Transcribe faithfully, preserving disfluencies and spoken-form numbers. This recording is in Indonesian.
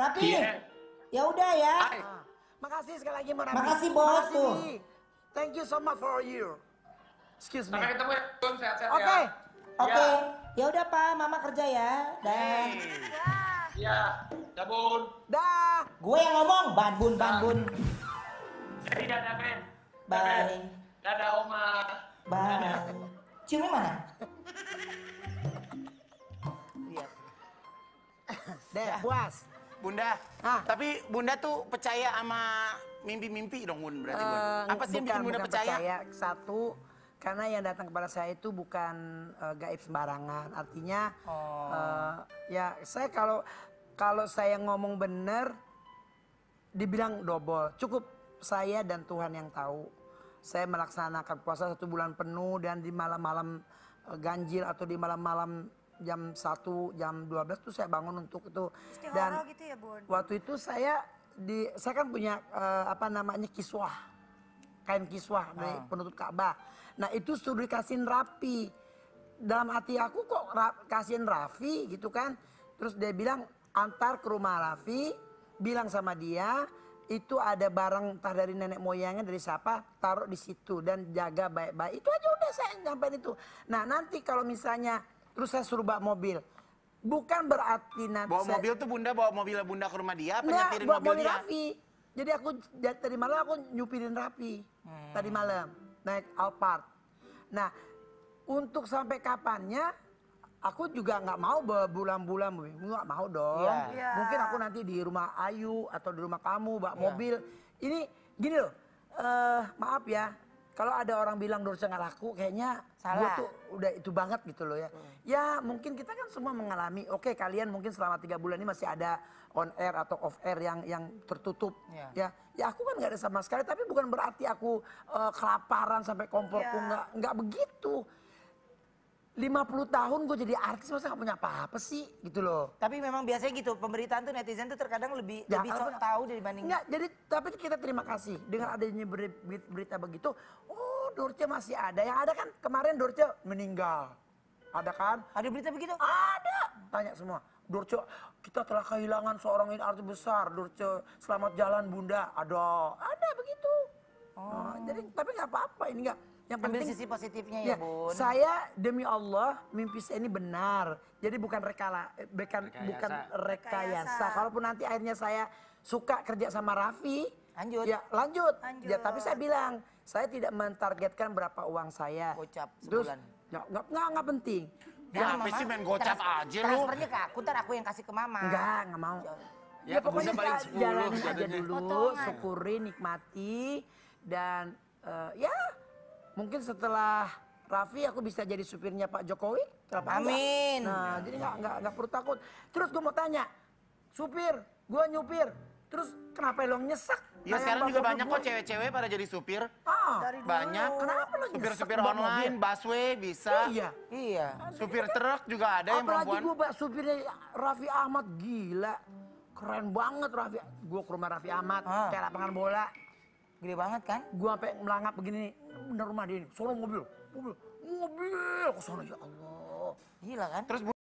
Tapi Iya. ya udah ya. Ay, Ah, makasih sekali lagi Mbak Rafi. Makasih, Bos, Makasih, tuh. Bi. Thank you so much for you. Excuse me. sampai ketemu ya, Bun. Sehat-sehat Oke. ya. Oke. Ya udah Pak, Mama kerja ya. Dan Iya, ya Bun. Dah. gue yang ngomong, Banbun Banbun. Jadi dadah, Ben. Bye. Dadah, Oma. Bye. Ciumnya mana? Deh, puas. Bunda, Ah. tapi Bunda tuh percaya sama mimpi-mimpi dong Bun berarti Bun. Eh, Apa sih yang bikin Bunda bukan percaya? Satu, karena yang datang kepada saya itu bukan eh, gaib sembarangan. Artinya, eh, ya saya kalau kalau saya ngomong bener, dibilang double. Cukup saya dan Tuhan yang tahu. Saya melaksanakan puasa satu bulan penuh dan di malam-malam eh, ganjil atau di malam-malam jam satu, jam dua belas tuh saya bangun untuk itu. Istihara gitu ya, Bun? Waktu itu saya di saya kan punya eh, apa namanya kiswah. Kain kiswah dari penutup Ka'bah. Nah, itu sudah dikasihin rapi. Dalam hati aku kok ra, kasihin Raffi gitu kan. Terus dia bilang antar ke rumah Raffi, bilang sama dia itu ada barang entah dari nenek moyangnya dari siapa, taruh di situ dan jaga baik-baik. Itu aja udah saya nyampein itu. Nah, nanti kalau misalnya terus saya suruh bawa mobil. Bukan berarti nanti Bawa saya, mobil tuh Bunda bawa mobil Bunda ke rumah dia apa Nggak, nyetirin bawa mobil mobil dia? Raffi. Jadi aku ja- tadi malam aku nyupirin Raffi. Tadi malam naik Alphard. Nah, untuk sampai kapannya aku juga nggak mau berbulan-bulan, nggak mau dong. Iya. Iya. Mungkin aku nanti di rumah Ayu atau di rumah kamu bawa mobil. Ini gini loh, eh, maaf ya. Kalau ada orang bilang Dorce nggak laku, kayaknya Salah. gua tuh udah itu banget gitu loh ya. Ya mungkin kita kan semua mengalami. Oke, kalian mungkin selama tiga bulan ini masih ada on air atau off air yang yang tertutup. Iya. Ya, ya aku kan nggak ada sama sekali. Tapi bukan berarti aku eh, kelaparan sampai komporku Iya. nggak nggak begitu. lima puluh tahun gue jadi artis masa gak punya apa-apa sih gitu loh. Tapi memang biasanya gitu, pemberitaan tuh netizen tuh terkadang lebih Ya, lebih apa- sok tahu dibanding. Enggak, jadi tapi kita terima kasih dengan adanya beri- beri- berita begitu. Oh, Dorce masih ada. Yang ada kan kemarin Dorce meninggal. Ada kan? Ada berita begitu? Ada. Tanya semua. Dorce, kita telah kehilangan seorang ini artis besar. Dorce, selamat jalan Bunda. Ada. Ada begitu. Nah, jadi tapi nggak apa-apa ini nggak. Yang Ambil penting sisi positifnya ya, Bun. saya demi Allah mimpi saya ini benar. Jadi bukan rekala, eh, bukan Rekayasa. bukan rekayasa. Rekayasa. Kalaupun nanti akhirnya saya suka kerja sama Raffi, Lanjut. ya lanjut. Lanjut. Ya tapi saya bilang, saya tidak mentargetkan berapa uang saya. Gocap Terus, sebulan. ya, nggak, nggak, nggak penting. Ya, apa sih main gocap trans- aja lu? Transfernya ke aku, ntar aku yang kasih ke Mama. Enggak, nggak mau. Ya, Ya, pokoknya bisa balik ja- sepuluh jalanin aja jadinya. dulu, Potongan. syukuri, nikmati. Dan eh, ya mungkin setelah Raffi aku bisa jadi supirnya Pak Jokowi. Kenapa enggak? Amin. Nah jadi nggak nggak nggak perlu takut. Terus gue mau tanya, supir, gue nyupir. Terus kenapa lo nyesek? Ya Kayak sekarang juga bapak banyak gue. kok cewek-cewek pada jadi supir. Ah, Dari dulu. Banyak. kenapa lo nyesek Supir-supir bawa online, mobil? busway bisa. Iya. Iya. Supir truk juga ada yang Apalagi perempuan. gue pak supirnya Raffi Ahmad, gila. Keren banget Raffi. Gue ke rumah Raffi Ahmad, Ah. kayak lapangan bola. Gede banget kan? Gue sampai melangap begini nih, bener rumah dia ini, sono mobil, mobil, mobil, ke sono ya Allah. Gila kan? Terus